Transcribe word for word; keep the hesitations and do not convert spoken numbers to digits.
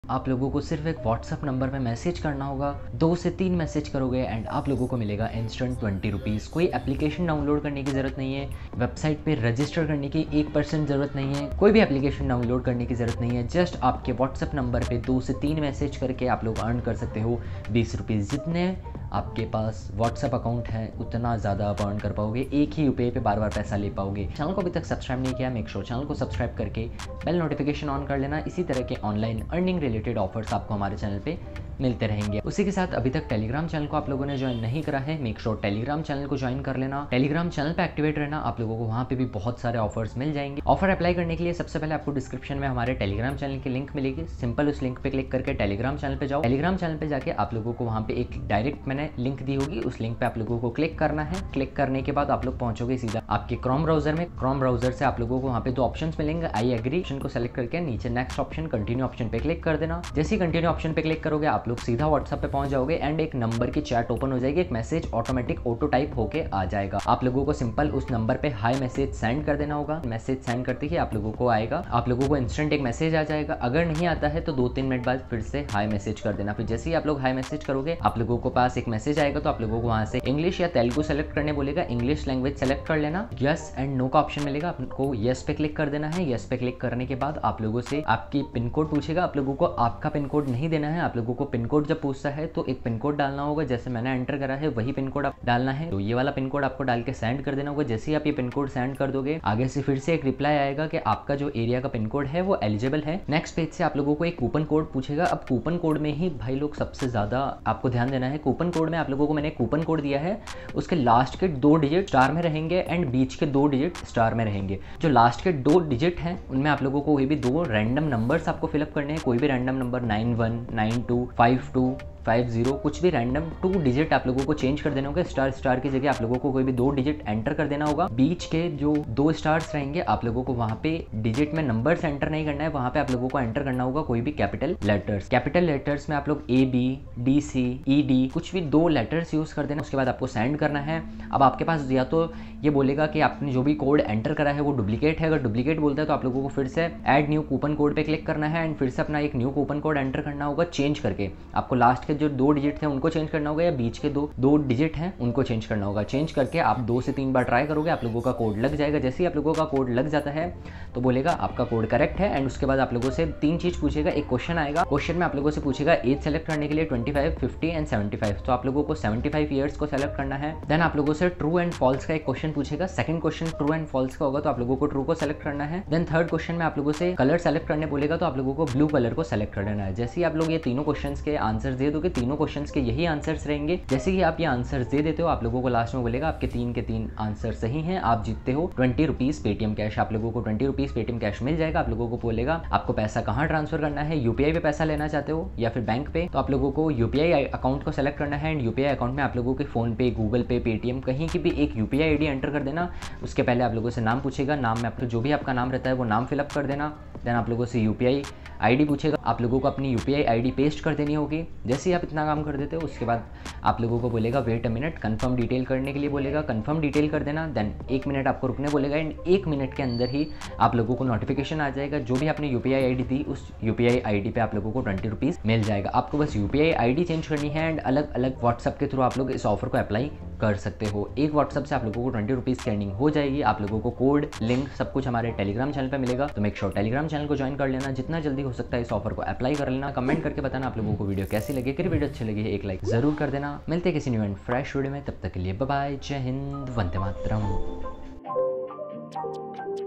आप लोगों को सिर्फ एक व्हाट्सअप नंबर पे मैसेज करना होगा, दो से तीन मैसेज करोगे एंड आप लोगों को मिलेगा इंस्टेंट ट्वेंटी रुपीज़। कोई एप्लीकेशन डाउनलोड करने की ज़रूरत नहीं है, वेबसाइट पे रजिस्टर करने की एक परसेंट ज़रूरत नहीं है, कोई भी एप्लीकेशन डाउनलोड करने की ज़रूरत नहीं है। जस्ट आपके व्हाट्सअप नंबर पे दो से तीन मैसेज करके आप लोग अर्न कर सकते हो बीस रुपीज़। जितने आपके पास व्हाट्सअप अकाउंट है उतना ज़्यादा आप अर्न कर पाओगे, एक ही यूपीआई पे बार बार पैसा ले पाओगे। चैनल को अभी तक सब्सक्राइब नहीं किया, मेक श्योर चैनल को सब्सक्राइब करके बेल नोटिफिकेशन ऑन कर लेना। इसी तरह के ऑनलाइन अर्निंग रिलेटेड ऑफर्स आपको हमारे चैनल पे मिलते रहेंगे। उसी के साथ अभी तक टेलीग्राम चैनल को आप लोगों ने ज्वाइन नहीं करा है, मेक श्योर टेलीग्राम चैनल को ज्वाइन कर लेना। टेलीग्राम चैनल पे एक्टिवेट रहना, आप लोगों को वहाँ पे भी बहुत सारे ऑफर्स मिल जाएंगे। ऑफर अप्लाई करने के लिए सबसे पहले आपको डिस्क्रिप्शन में हमारे टेलीग्राम चैनल की लिंक मिलेगी। सिंपल उस लिंक पे क्लिक करके टेलीग्राम चैनल पे जाओ। टेलीग्राम चैनल पे जाके आप लोगों को वहाँ पे एक डायरेक्ट मैंने लिंक दी होगी, उस लिंक पे आप लोगों को क्लिक करना है। क्लिक करने के बाद आप लोग पहुंचोगे सीधा आपके क्रोम ब्राउजर में। क्रोम ब्राउजर से आप लोगों को वहाँ पे दो ऑप्शंस मिलेंगे, आई एग्री ऑप्शन को सेलेक्ट करके नीचे नेक्स्ट ऑप्शन कंटिन्यू ऑप्शन पे क्लिक कर देना। जैसे ही कंटिन्यू ऑप्शन पे क्लिक करोगे आप लोग सीधा व्हाट्सएप पे पहुंच जाओगे एंड एक नंबर की चैट ओपन हो जाएगी, एक मैसेज ऑटोमेटिक ऑटो टाइप होके आ जाएगा। आप लोगों को सिंपल उस नंबर पे हाई मैसेज सेंड कर देना होगा। मैसेज सेंड करते ही आप लोगों को आएगा, आप लोगों को इंस्टेंट एक मैसेज आ जाएगा। अगर नहीं आता है तो दो तीन मिनट बाद फिर से हाई मैसेज कर देना। फिर जैसे ही आप लोग हाई मैसेज करोगे आप लोगों को पास एक मैसेज आएगा, तो आप लोगों को वहां से इंग्लिश या तेलुगु सेलेक्ट करने बोलेगा, इंग्लिश लैंग्वेज सेलेक्ट कर लेना। यस एंड नो का ऑप्शन मिलेगा, आपको यस पे क्लिक कर देना है। यस पे क्लिक करने के बाद आप लोगों से आपकी पिन कोड पूछेगा, आप लोगों को आपका पिन कोड नहीं देना है। आप लोगों को पिन कोड जब पूछता है तो एक पिन कोड डालना होगा, जैसे मैंने एंटर करा है वही पिन कोड आप डालना है। तो ये वाला पिन कोड आपको डाल के सेंड कर देना होगा। जैसे ही आप ये पिन कोड सेंड कर दोगे आगे से फिर से एक रिप्लाई आएगा कि आपका जो एरिया का पिन कोड है वो एलिजिबल है। नेक्स्ट पेज से आप लोगों को एक कूपन कोड पूछेगा। अब कूपन कोड में ही भाई लोग सबसे ज्यादा आपको ध्यान देना है। कूपन कोड में आप लोगों को मैंने कूपन कोड दिया है, उसके लास्ट के दो डिजिट स्टार में रहेंगे एंड बीच के दो डिजिट स्टार में रहेंगे। जो लास्ट के दो डिजिट हैं उनमें आप लोगों को कोई भी दो रैंडम नंबर्स आपको फिलअप करने हैं। कोई भी random number nine one nine two five two five zero कुछ भी रैंडम टू डिजिट आप लोगों को चेंज कर देना होगा। स्टार स्टार की जगह आप लोगों को कोई भी दो डिजिट एंटर कर देना होगा। बीच के जो दो स्टार्स रहेंगे आप लोगों को वहां पे डिजिट में नंबर्स एंटर नहीं करना है, वहां पे आप लोगों को एंटर करना होगा कोई भी कैपिटल लेटर्स। कैपिटल लेटर्स में आप लोग A B D C E D कुछ भी दो लेटर्स यूज कर देना। उसके बाद आपको सेंड करना है। अब आपके पास या तो ये बोलेगा कि आपने जो भी कोड एंटर करा है वो डुप्लीकेट है। अगर डुप्लीकेट बोलता है तो आप लोगों को फिर से ऐड न्यू कूपन कोड पे क्लिक करना है एंड फिर से अपना एक न्यू कूपन कोड एंटर करना होगा चेंज करके। आपको लास्ट के जो दो डिजिट थे उनको चेंज करना होगा या बीच के दो दो डिजिट हैं उनको चेंज करना होगा। चेंज करके आप दो से तीन बार ट्राई करोगे, आप लोगों का कोड लग जाएगा। जैसे ही आप लोगों का कोड लग जाता है तो बोलेगा आपका कोड करेक्ट है एंड उसके बाद आप लोगों से तीन चीज पूछेगा। एक क्वेश्चन आएगा, क्वेश्चन में आप लोगों से पूछेगा एज सेलेक्ट करने के लिए twenty five, fifty and seventy five. तो आप लोगों को सेवेंटी फाइव ईयर्स को सेलेक्ट करना है। देन आप लोगों से ट्रू एंड फॉल्स का एक क्वेश्चन पूछेगा। Second question true and false का होगा तो आप लोगों को ट्रू को सेलेक्ट करना है। देन थर्ड क्वेश्चन में आप लोगों से कलर सेलेक्ट करने बोलेगा तो आप लोगों को ब्लू कलर को सेलेक्ट कर लेना है। जैसे ही आप लोग ये तीनों क्वेश्चन के आंसर दे दोगे, तीनों क्वेश्चन के यही आंसर्स रहेंगे। जैसे ही आप ये आंसर दे देते हो आप लोगों को लास्ट में बोलेगा आपके तीन के तीन आंसर सही हैं, आप जीतते हो ट्वेंटी रुपीज पेटीएम कैश। आप लोगों को ट्वेंटी रुपीज पेटीएम कैश मिल जाएगा। आप लोगों को बोलेगा आपको पैसा कहाँ ट्रांसफर करना है, यूपीआई पे पैसा लेना चाहते हो या फिर बैंक पे, तो आप लोगों को यूपीआई अकाउंट को सेलेक्ट करना है एंड यूपीआई अकाउंट में आप लोगों के फोन पे, गूगल पे, पेटीएम कहीं की भी एक यूपीआई आईडी एंटर कर देना। उसके पहले आप लोगों से नाम पूछेगा, नाम में आप जो भी आपका नाम रहता है वो नाम फिलअप कर देना। देन आप लोगों से यूपीआई आईडी पूछेगा, आप लोगों को अपनी यूपीआई आईडी पेस्ट कर देनी होगी। जैसे ही आप इतना काम कर देते हो उसके बाद आप लोगों को बोलेगा wait a minute, confirm detail करने के लिए बोलेगा, कंफर्म डिटेल कर देना। देन एक मिनट आपको रुकने बोलेगा एंड एक मिनट के अंदर ही आप लोगों को नोटिफिकेशन आ जाएगा। जो भी आपने यूपीआई आईडी दी उस यूपीआई आईडी पे आप लोगों को ट्वेंटी रुपीज़ मिल जाएगा। आपको बस यूपीआई आईडी चेंज करनी है एंड अलग अलग व्हाट्सअप के थ्रू आप लोग इस ऑफर को अप्लाई कर सकते हो। एक व्हाट्सअप से आप लोगों को ट्वेंटी रुपीज़ की अर्निंग हो जाएगी। आप लोगों को कोड लिंक सब कुछ हमारे टेलीग्राम चैनल पे मिलेगा, तो मेक श्योर टेलीग्राम चैनल को ज्वाइन कर लेना। जितना जल्दी हो सकता है इस ऑफर को अप्लाई कर लेना। कमेंट करके बताना आप लोगों को वीडियो कैसी लगी। अगर वीडियो अच्छी लगी है एक लाइक जरूर कर देना। मिलते हैं किसी न्यू एंड फ्रेश वीडियो में, तब तक के लिए बाय बाय, जय हिंद, वंदे मातरम।